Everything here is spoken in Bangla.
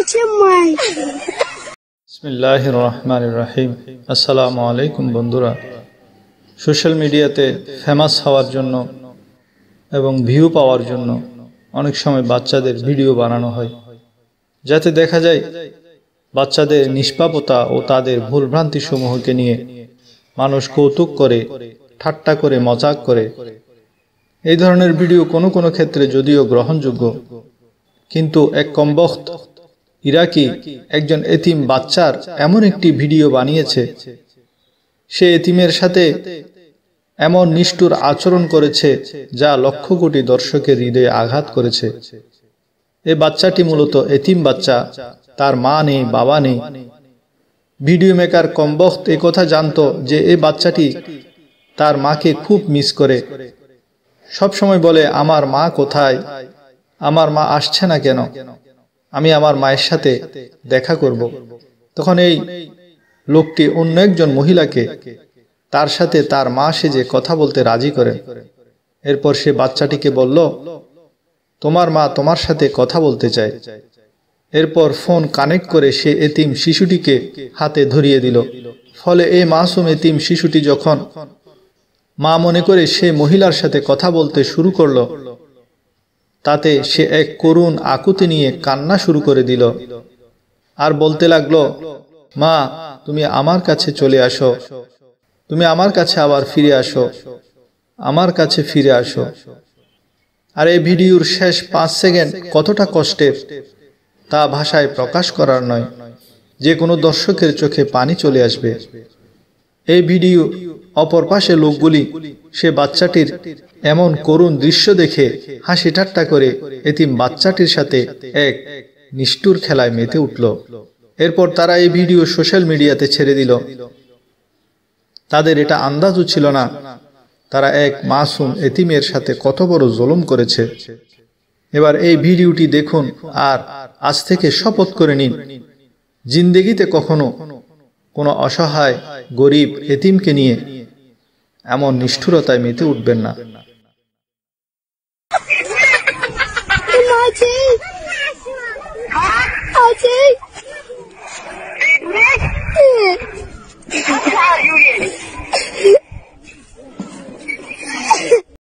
হচ্ছে মাই। বিসমিল্লাহির রহমানির রহিম। আসসালামু আলাইকুম বন্ধুরা। সোশ্যাল মিডিয়াতে ফেমাস হওয়ার জন্য এবং ভিউ পাওয়ার জন্য অনেক সময় বাচ্চাদের ভিডিও বানানো হয়, যাতে দেখা যায় বাচ্চাদের নিষ্পাপতা ও তাদের ভুলভ্রান্তি সমূহকে নিয়ে মানুষ কৌতুক করে, ঠাট্টা করে, মজাক করে। এই ধরনের ভিডিও কোনো কোনো ক্ষেত্রে যদিও গ্রহণযোগ্য, কিন্তু এক কমবখ্ত ইরাকি একজন এতিম বাচ্চার এমন একটি ভিডিও বানিয়েছে, সে এতিমের সাথে এমন নিষ্ঠুর আচরণ করেছে যা লক্ষ কোটি দর্শকের হৃদয়ে আঘাত করেছে। এই বাচ্চাটি মূলত এতিম বাচ্চা, তার মা নেই, বাবা নেই। ভিডিও মেকার কমবখ্ত এ কথা জানতো যে এই বাচ্চাটি তার মাকে খুব মিস করে, সব সময় বলে আমার মা কোথায়, আমার মা আসছে না কেন, আমি আমার মায়ের সাথে দেখা করব। তখন এই লোকটি অন্য একজন মহিলাকে তার সাথে তার মা সেজে কথা বলতে রাজি করেন। এরপর সে বাচ্চাটিকে বলল, তোমার মা তোমার সাথে কথা বলতে চায়। এরপর ফোন কানেক্ট করে সে এতিম শিশুটিকে হাতে ধরিয়ে দিল। ফলে এই মাসুম এতিম শিশুটি যখন মা মনে করে সে মহিলার সাথে কথা বলতে শুরু করলো, তাতে সে এক করুণ আকুতি নিয়ে কান্না শুরু করে দিল আর বলতে লাগলো, মা তুমি আমার কাছে চলে আসো, তুমি আমার কাছে আবার ফিরে আসো, আমার কাছে ফিরে আসো। আর এই ভিডিওর শেষ 5 সেকেন্ড কতটা কষ্টের তা ভাষায় প্রকাশ করার নয়, যে কোনো দর্শকের চোখে পানি চলে আসবে। এই ভিডিও অপর পাশে লোকগুলি সে বাচ্চাটির এমন করুণ দৃশ্য দেখে হাসি ঠাট্টা করে এতিম বাচ্চাটির সাথে এক নিষ্ঠুর খেলায় মেতে উঠল। এরপর তারা এই ভিডিও সোশ্যাল মিডিয়াতে ছেড়ে দিল। তাদের এটা আন্দাজও ছিল না তারা এক মাসুম এতিমের সাথে কত বড় জুলুম করেছে। এবার এই ভিডিওটি দেখুন আর আজ থেকে শপথ করে নিন, জিন্দেগিতে কখনো কোনো অসহায় গরিব এতিমকে নিয়ে এমন নিষ্ঠুরতায় মেতে উঠবেন না।